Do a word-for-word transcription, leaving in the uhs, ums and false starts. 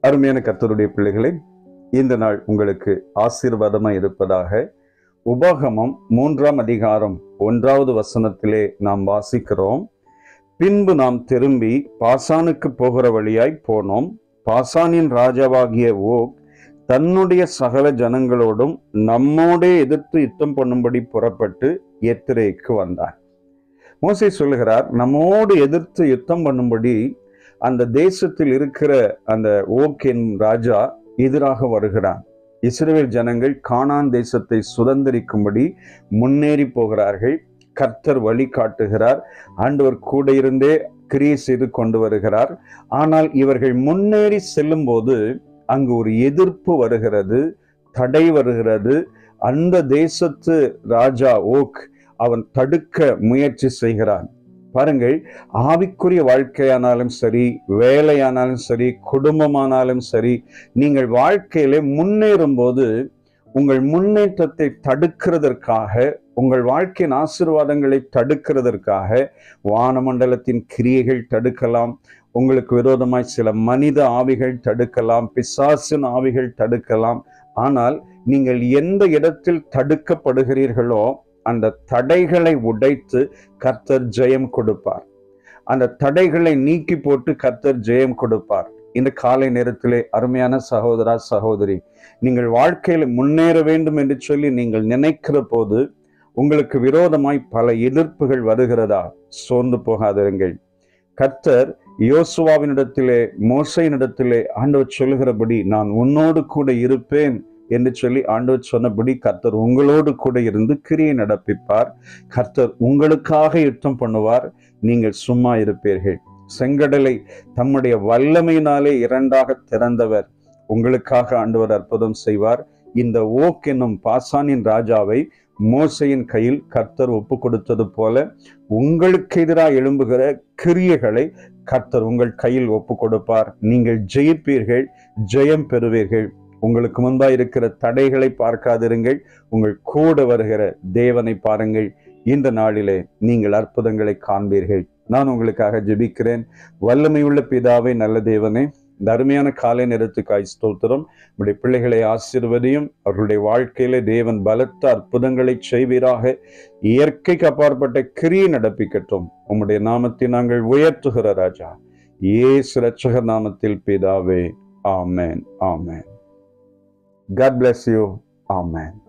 அருமையான கர்த்தருடைய பிள்ளைகளே, இந்த நாள் உங்களுக்கு ஆசீர்வாதமாய் இருப்பதாக. உபாகமம் மூன்றாம் அதிகாரம் ஒன்றாவது வசனத்திலே நாம் வாசிக்கிறோம். பின்பு நாம் திரும்பி பாசானுக்கு போகிற வழியாய் போனோம். பாசானின் ராஜாவாகிய ஓக் தன்னுடைய சகல ஜனங்களோடும் நம்மோடே எதிர்த்து யுத்தம் பண்ணும்படி புறப்பட்டு எத்திரேக்கு வந்தார். மோசே சொல்லுகிறார், நம்மோடு எதிர்த்து யுத்தம் பண்ணும்படி அந்த தேசத்தில் இருக்கிற அந்த ஓக் என்னும் ராஜா எதிராக வருகிறான். இஸ்ரவேல் ஜனங்கள் கானான் தேசத்தை சுதந்திரிக்கும்படி முன்னேறி போகிறார்கள். கர்த்தர் வழி காட்டுகிறார். ஆண்டவர் கூட இருந்தே கிரியை செய்து கொண்டு வருகிறார். ஆனால் இவர்கள் முன்னேறி செல்லும் போது அங்கு ஒரு எதிர்ப்பு வருகிறது, தடை வருகிறது. அந்த தேசத்து ராஜா ஓக் அவன் தடுக்க முயற்சி செய்கிறான். பாருங்கள், ஆவிக்குரிய வாழ்க்கையானாலும் சரி, வேலையானாலும் சரி, குடும்பமானாலும் சரி, நீங்கள் வாழ்க்கையிலே முன்னேறும் போது உங்கள் முன்னேற்றத்தை தடுக்கிறதற்காக, உங்கள் வாழ்க்கையின் ஆசீர்வாதங்களை தடுக்கிறதற்காக வானமண்டலத்தின் கிரியைகள் தடுக்கலாம், உங்களுக்கு விரோதமாய் சில மனித ஆவிகள் தடுக்கலாம், பிசாசின் ஆவிகள் தடுக்கலாம். ஆனால் நீங்கள் எந்த இடத்தில் தடுக்கப்படுகிறீர்களோ அந்த தடைகளை உடைத்து கர்த்தர் ஜெயம் கொடுப்பார். அந்த தடைகளை நீக்கி போட்டு கர்த்தர் ஜெயம் கொடுப்பார். இந்த காலை நேரத்திலே அருமையான சகோதரா சகோதரி, நீங்கள் வாழ்க்கையில் முன்னேற வேண்டும் என்று சொல்லி நீங்கள் நினைக்கிற போது உங்களுக்கு விரோதமாய் பல எதிர்ப்புகள் வருகிறதா? சோர்ந்து போகாதிருங்கள். கர்த்தர் யோசுவாவினிடத்திலே, மோசையினிடத்திலே ஆண்டவர் சொல்லுகிறபடி நான் உன்னோடு கூட இருப்பேன் என்று சொல்லி ஆண்டவர் சொன்னபடி கர்த்தர் உங்களோடு கூட இருந்து கிரியை நடப்பிப்பார். கர்த்தர் உங்களுக்காக யுத்தம் பண்ணுவார். நீங்கள் சும்மா இருப்பீர்கள். செங்கடலை தம்முடைய வல்லமையினாலே இரண்டாக திறந்தவர். உங்களுக்காக ஆண்டவர் அற்புதம் செய்வார். இந்த ஓக் என்னும் பாசானின் ராஜாவை மோசையின் கையில் கர்த்தர் ஒப்பு கொடுத்தது போல உங்களுக்கு எதிராக எழும்புகிற கிரியைகளை கர்த்தர் உங்கள் கையில் ஒப்பு கொடுப்பார். நீங்கள் ஜெயிப்பீர்கள், ஜெயம் பெறுவீர்கள். உங்களுக்கு முன்பாக இருக்கிற தடைகளை பார்க்காதிருங்கள், உங்கள் கூட வருகிற தேவனை பாருங்கள். இந்த நாளிலே நீங்கள் அற்புதங்களை காண்பீர்கள். நான் உங்களுக்காக ஜெபிக்கிறேன். வல்லமையுள்ள பிதாவே, நல்ல தேவனே, இந்த அருமையான காலை நேரத்துக்காய் ஸ்தோத்திரம். நம்முடைய பிள்ளைகளை ஆசீர்வதியும். அவர்களுடைய வாழ்க்கையில தேவன் பலத்த அற்புதங்களை செய்வீராக. இயற்கைக்கு அப்பாற்பட்ட கிரியை நடப்பிக்கட்டும். உம்முடைய நாமத்தை நாங்கள் உயர்த்துகிற ராஜா, இயேசு இரட்சகர் நாமத்தில் பிதாவே, ஆமென், ஆமென். God bless you. Amen.